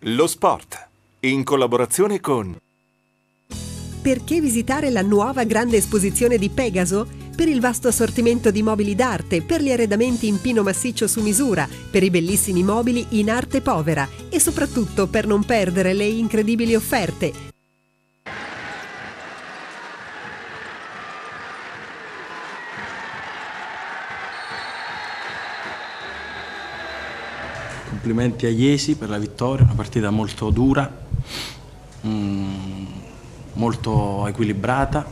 Lo sport, in collaborazione con... Perché visitare la nuova grande esposizione di Pegaso? Per il vasto assortimento di mobili d'arte, per gli arredamenti in pino massiccio su misura, per i bellissimi mobili in arte povera e soprattutto per non perdere le incredibili offerte. Complimenti a Iesi per la vittoria, una partita molto dura, molto equilibrata,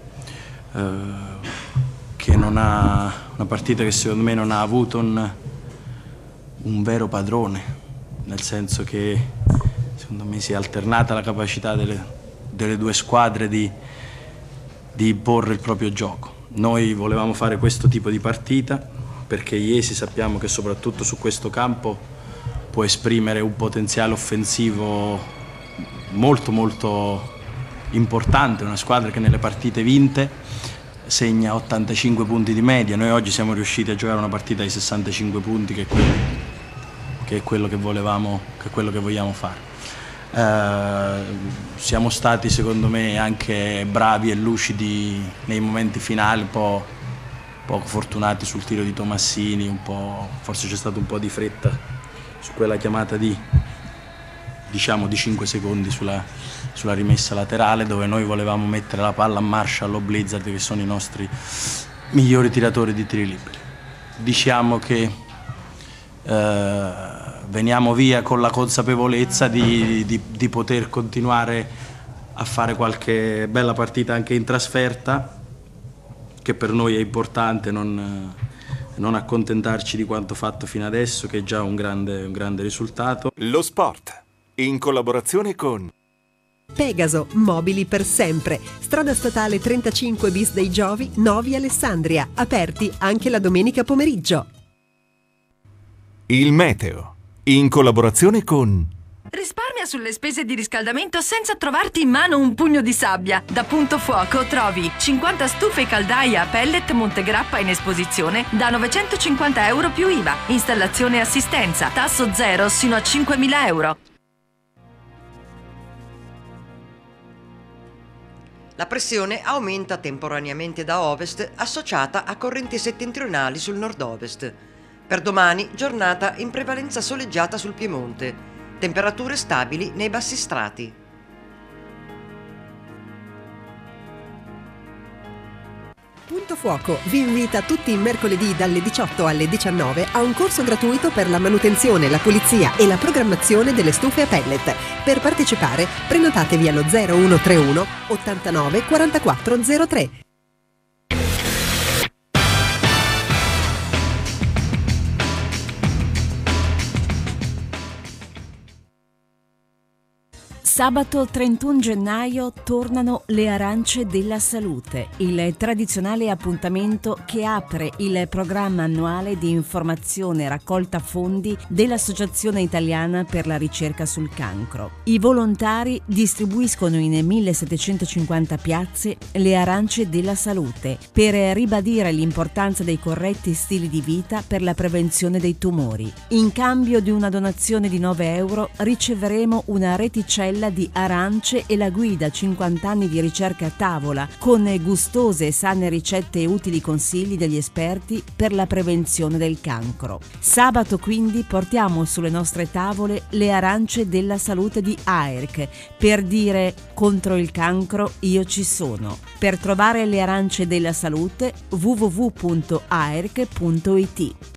che non ha, una partita che secondo me non ha avuto un vero padrone, nel senso che secondo me si è alternata la capacità delle due squadre di imporre il proprio gioco. Noi volevamo fare questo tipo di partita perché Iesi sappiamo che soprattutto su questo campo può esprimere un potenziale offensivo molto molto importante, una squadra che nelle partite vinte segna 85 punti di media. Noi oggi siamo riusciti a giocare una partita di 65 punti, che è quello che volevamo, che è quello che vogliamo fare. Siamo stati secondo me anche bravi e lucidi nei momenti finali, un po' poco fortunati sul tiro di Tomassini, forse c'è stato un po' di fretta su quella chiamata di 5 secondi sulla rimessa laterale, dove noi volevamo mettere la palla a Marshall o Blizzard, che sono i nostri migliori tiratori di tiri liberi. Diciamo che veniamo via con la consapevolezza di poter continuare a fare qualche bella partita anche in trasferta, che per noi è importante, non accontentarci di quanto fatto fino adesso, che è già un grande risultato. Lo sport, in collaborazione con... Pegaso, mobili per sempre. Strada statale 35 bis dei Giovi, Novi Alessandria, aperti anche la domenica pomeriggio. Il meteo, in collaborazione con... Risparmia sulle spese di riscaldamento senza trovarti in mano un pugno di sabbia. Da Punto Fuoco trovi 50 stufe e caldaie a pellet Montegrappa in esposizione da 950 euro più IVA. Installazione e assistenza, tasso zero sino a 5.000 euro. La pressione aumenta temporaneamente da ovest, associata a correnti settentrionali sul nord-ovest. Per domani, giornata in prevalenza soleggiata sul Piemonte. Temperature stabili nei bassi strati. Punto Fuoco vi invita tutti i mercoledì dalle 18 alle 19 a un corso gratuito per la manutenzione, la pulizia e la programmazione delle stufe a pellet. Per partecipare prenotatevi allo 0131 89 44 03. Sabato 31 gennaio tornano le Arance della Salute, il tradizionale appuntamento che apre il programma annuale di informazione e raccolta fondi dell'Associazione Italiana per la Ricerca sul Cancro. I volontari distribuiscono in 1750 piazze le Arance della Salute per ribadire l'importanza dei corretti stili di vita per la prevenzione dei tumori. In cambio di una donazione di 9 euro riceveremo una reticella di arance e la guida 50 anni di ricerca a tavola con gustose e sane ricette e utili consigli degli esperti per la prevenzione del cancro. Sabato quindi portiamo sulle nostre tavole le arance della salute di AERC per dire contro il cancro io ci sono. Per trovare le arance della salute www.aerc.it.